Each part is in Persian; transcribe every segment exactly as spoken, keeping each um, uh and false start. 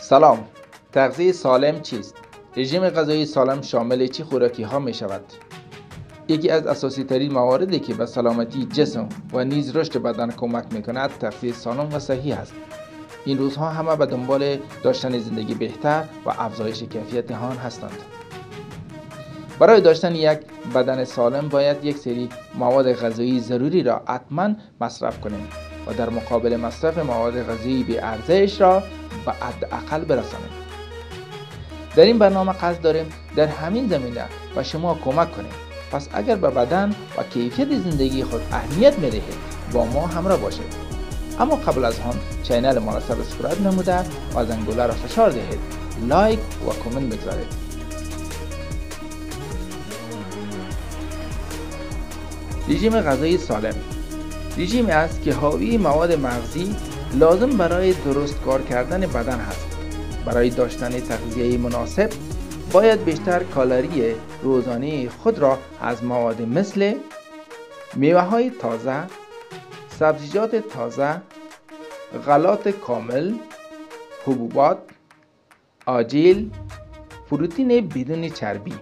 سلام. تغذیه سالم چیست؟ رژیم غذایی سالم شامل چه خوراکی ها می شود؟ یکی از اساسی ترین مواردی که به سلامتی جسم و نیز رشد بدن کمک می کند تغذیه سالم و صحیح است. این روزها همه به دنبال داشتن زندگی بهتر و افزایش کیفیت آن هستند. برای داشتن یک بدن سالم باید یک سری مواد غذایی ضروری را حتما مصرف کنیم و در مقابل مصرف مواد غذایی بی ارزش را به حداقل برسانیم. در این برنامه قصد داریم در همین زمینه به شما کمک کنیم. پس اگر به بدن و کیفیت زندگی خود اهمیت می‌دهید با ما همراه باشید. اما قبل از آن چینل ما را سابسکرایب نموده و زنگوله را فشار دهید، لایک و کامنت بگذارید. رژیم غذایی سالم رژیمی است که حاوی مواد مغذی لازم برای درست کار کردن بدن است. برای داشتن تغذیه مناسب باید بیشتر کالری روزانه خود را از مواد مثل میوه‌های تازه، سبزیجات تازه، غلات کامل، حبوبات، آجیل، پروتئین بدون چربی.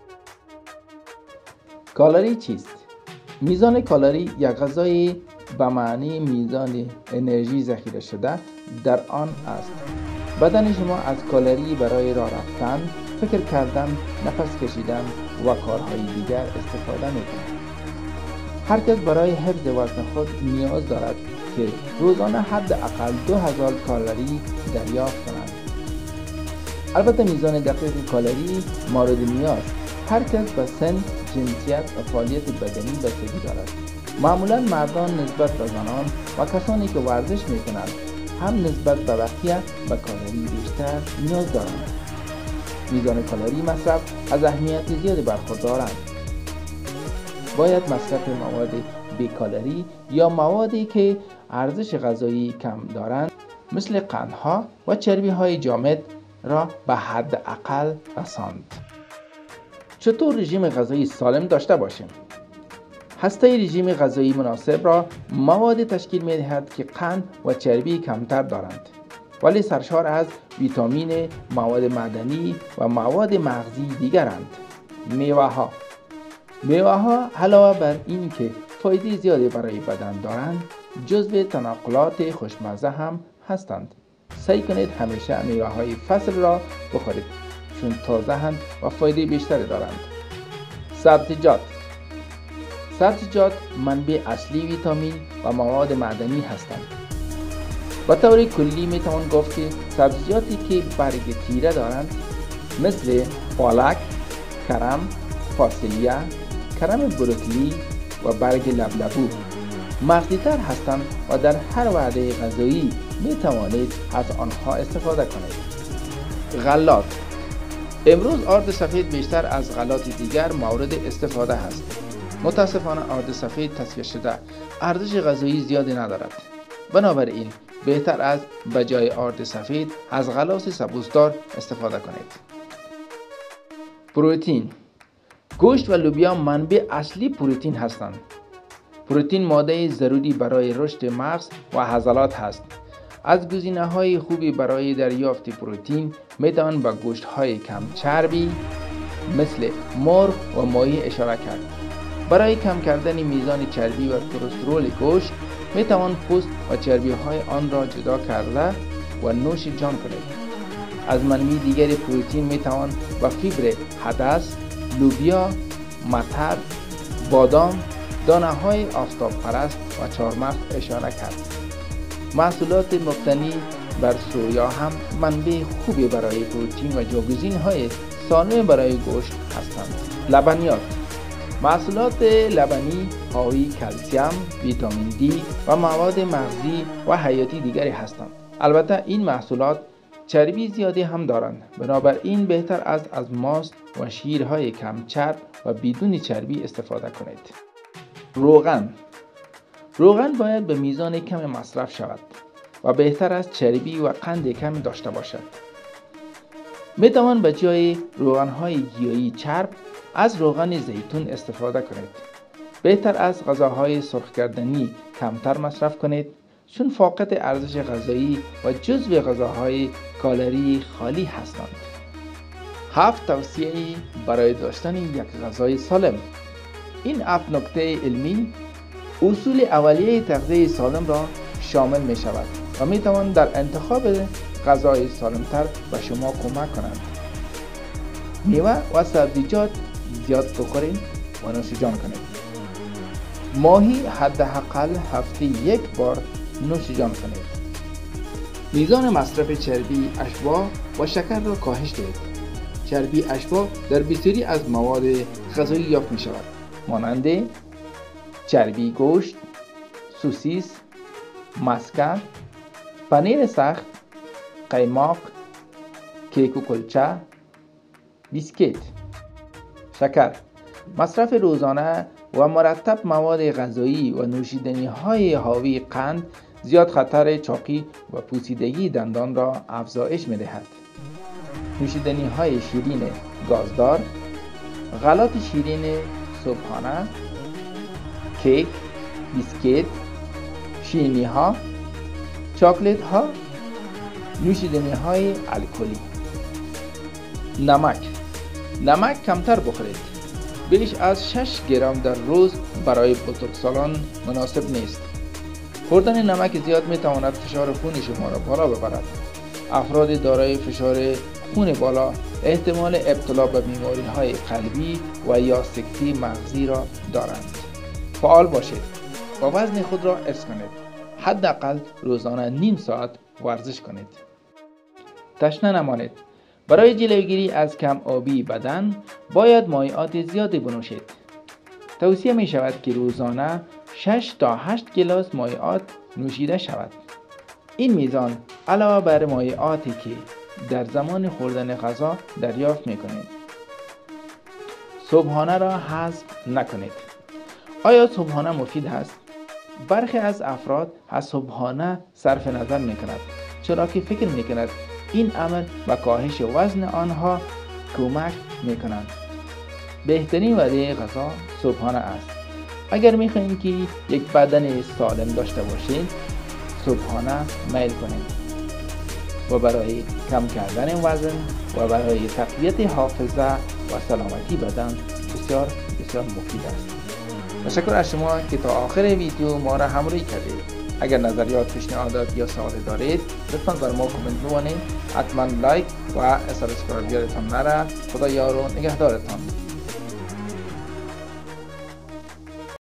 کالری چیست؟ میزان کالری یک غذای به معنی میزان انرژی ذخیره شده در آن است. بدن شما از کالری برای راه رفتن، فکر کردن، نفس کشیدن و کارهای دیگر استفاده می‌کند. هر کس برای حفظ وزن خود نیاز دارد که روزانه حداقل دو هزار کالری دریافت کنند. البته میزان دقیق کالری مورد نیاز هر کس به سن، جنسیت و فعالیت بدنی بستگی دارد. معمولا مردان نسبت به زنان و کسانی که ورزش میکنند هم نسبت به بقیه به کالری بیشتر نیاز دارند. میزان کالری مصرف از اهمیت زیادی برخوردارند. باید مصرف مواد بی کالری یا موادی که ارزش غذایی کم دارند مثل قندها و چربی های جامد را به حد اقل رساند. چطور رژیم غذایی سالم داشته باشیم؟ هسته رژیم غذایی مناسب را مواد تشکیل می دهد که قند و چربی کمتر دارند ولی سرشار از ویتامین، مواد معدنی و مواد مغزی دیگرند. میوه ها میوه ها علاوه بر این که فایده زیادی برای بدن دارند جزو تنقلات خوشمزه هم هستند. سعی کنید همیشه میوه های فصل را بخورید چون تازه هستند و فایده بیشتری دارند. سبزیجات سبزیجات منبع اصلی ویتامین و مواد معدنی هستند. به طور کلی می توان گفت که سبزیجاتی که برگ تیره دارند مثل پالک، کرم، فاصلیه، کرم بروکلی و برگ لبلبو مغذی‌تر هستند و در هر وعده غذایی می توانید از آنها استفاده کنید. غلات امروز آرد سفید بیشتر از غلات دیگر مورد استفاده است. متاسفانه آرد سفید تصفیه شده ارزش غذایی زیادی ندارد. بنابراین بهتر است به جای آرد سفید از غلات سبوسدار استفاده کنید. پروتئین گوشت و لوبیا منبع اصلی پروتئین هستند. پروتئین ماده ضروری برای رشد مغز و عضلات است. از گزینه‌های خوبی برای دریافت پروتئین میتوان به گوشت‌های کم چربی مثل مرغ و ماهی اشاره کرد. برای کم کردن میزان چربی و کلسترول گوشت میتوان پوست و چربی‌های آن را جدا کرده و نوش جان کنید. از منبع دیگر پروتئین میتوان به فیبر عدس، لوبیا، مطر، بادام، دانه‌های آفتاب پرست و چهارمغز اشاره کرد. محصولات مبتنی بر سویا هم منبع خوبی برای پروتئین و جایگزین‌های سالم برای گوشت هستند. لبنیات محصولات لبنی حاوی کلسیم، ویتامین دی و مواد مغزی و حیاتی دیگری هستند. البته این محصولات چربی زیادی هم دارند. بنابراین بهتر است از ماست و شیرهای کم چرب و بدون چربی استفاده کنید. روغن روغن باید به میزان کم مصرف شود و بهتر است چربی و قند کم داشته باشد. می توان به جای روغن‌های گیاهی چرب از روغن زیتون استفاده کنید. بهتر است غذاهای سرخ کردنی کمتر مصرف کنید چون فاقد ارزش غذایی و جزو غذاهای کالری خالی هستند. هفت توصیه برای داشتن یک غذای سالم. این هفت نکته علمی اصول اولیه تغذیه سالم را شامل می شود و می توان در انتخاب غذای سالمتر به شما کمک کنند. میوه و سبزیجات زیاد بخورید و نوشیجان کنید. ماهی حداقل هفته یک بار نوشیجان کنید. میزان مصرف چربی اشباح و شکر را کاهش دهید. چربی اشباح در بسیاری از مواد غذایی یافت می شود، مانند چربی گوشت، سوسیس، مسکن، پنیر سخت، قیماق، کیک و کلچه، بیسکیت. شکر مصرف روزانه و مرتب مواد غذایی و نوشیدنی های حاوی قند زیاد خطر چاقی و پوسیدگی دندان را افزایش می دهد. نوشیدنی های شیرین گازدار، غلات شیرین صبحانه، کیک، بیسکیت، شیرینی ها، چاکلت ها، نوشیدنی های الکلی. نمک نمک کمتر بخورید. بیش از شش گرم در روز برای بزرگسالان مناسب نیست. خوردن نمک زیاد می تواند فشار خون شما را بالا ببرد. افراد دارای فشار خون بالا احتمال ابتلا به بیماری های قلبی و یا سکته مغزی را دارند. فعال باشید و وزن خود را حفظ کنید. حداقل روزانه نیم ساعت ورزش کنید. تشنه نمانید. برای جلوگیری از کم آبی بدن باید مایعات زیادی بنوشید. توصیه می شود که روزانه شش تا هشت گلاس مایعات نوشیده شود. این میزان علاوه بر مایعاتی که در زمان خوردن غذا دریافت می کنید. صبحانه را حذف نکنید. آیا صبحانه مفید است؟ برخی از افراد از صبحانه صرف نظر می کند، چرا که فکر می کند این عمل به کاهش وزن آنها کمک می کند. بهترین وعده غذا صبحانه است. اگر می خواهید که یک بدن سالم داشته باشید، صبحانه میل کنید و برای کم کردن وزن و برای تقویت حافظه و سلامتی بدن بسیار بسیار مفید است. تشکر از شما که تا آخر ویدیو ما را همراهی کردید. اگر نظریات، پیشنهادات یا سوالی دارید لطفاً بر ما کامنت بکنید. حتما لایک و سابسکرایب یادتان نره. خدا یار و نگهدارتان.